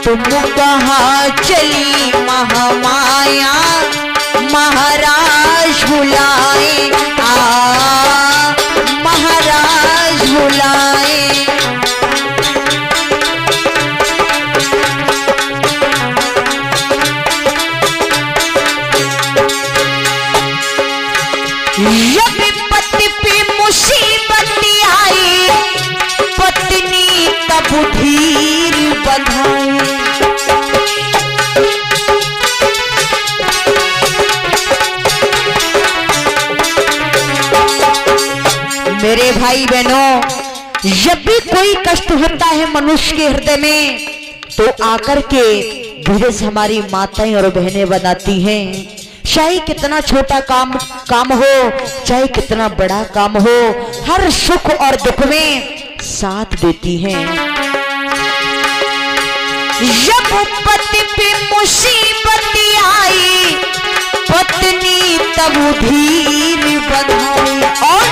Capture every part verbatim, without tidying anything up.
तुम कहाँ चली महामाया, महाराज बुलाए, आ महाराज बुलाए। जब पति पे मुसीबत आई, पत्नी तब धीर बंधाई। मेरे भाई बहनों, जब भी कोई कष्ट होता है मनुष्य के हृदय में, तो आकर के धीरे से हमारी माताएं और बहनें बताती हैं। चाहे कितना छोटा काम काम हो, चाहे कितना बड़ा काम हो, हर सुख और दुख में साथ देती हैं। जब पति पे मुसीबत आई, पत्नी तब धीर बंधाई। और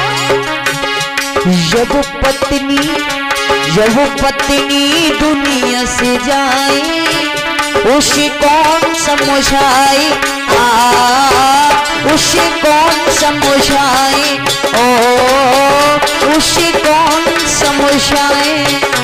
जब पत्नी जब पत्नी दुनिया से जाए, उसे कौन समझाए, आ उसे कौन समझाए, ओ उसे कौन समझाए।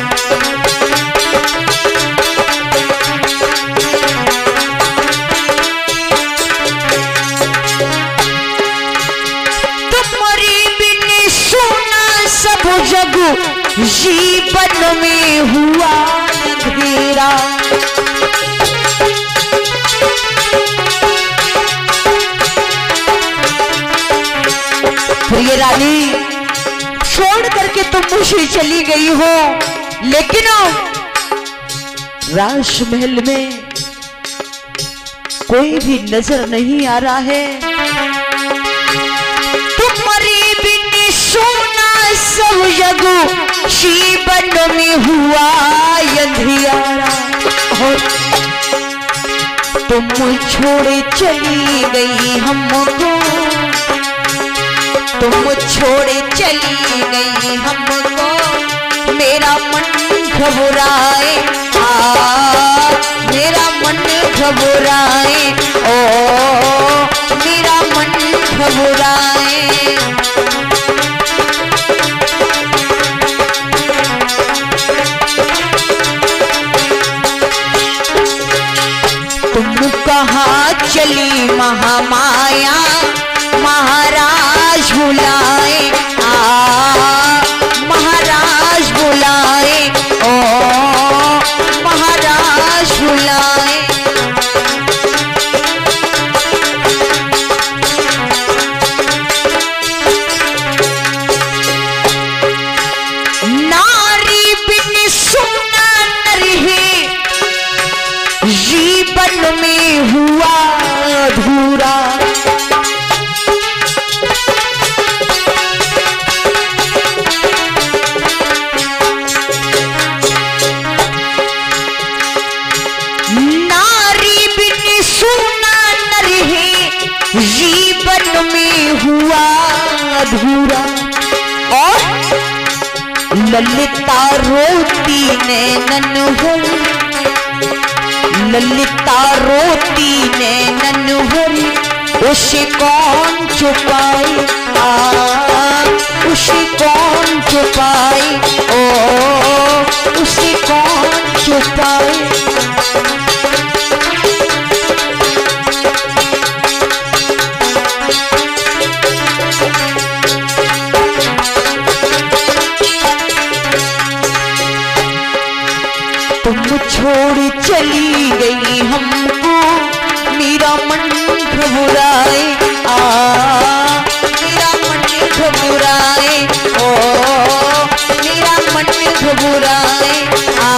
तुम्हारी बिन सुना सब जग, जीवन में हुआ अंधेरा। प्रिय रानी, छोड़ करके तुम मुझे चली गई हो, लेकिन राजमहल में कोई भी नजर नहीं आ रहा है। तुम्हारी बिन सोना सब जग, जीवन में हुआ अंधियारा। तुम छोड़ चली गई हमको, तुम छोड़े चली गई हमको, मेरा मन घबराए, आ मेरा मन घबराए, ओ मेरा मन घबराए। तुम कहाँ चली महामाया, महाराज बुलाए, आ महाराज बुलाए, ओ महाराज बुलाए। नारी बिन सुना न रहे, जीवन में हुआ अधूरा। जीवन में हुआ अधूरा। और ललिता रोती नैनन हो, ललिता रोती नैनन हो, उसे कौन छुपाए, आ उसे कौन छुपाए, ओ उसे कौन छुपाए। तुम छोड़ चली गई हमको, मेरा मन घबराए, आ मेरा मन घबराए, ओ मेरा मन घबराए, आ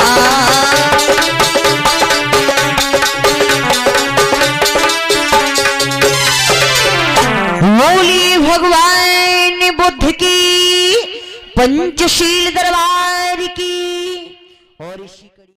बोली भगवान बुद्ध की पंचशील दरबार की। और इसी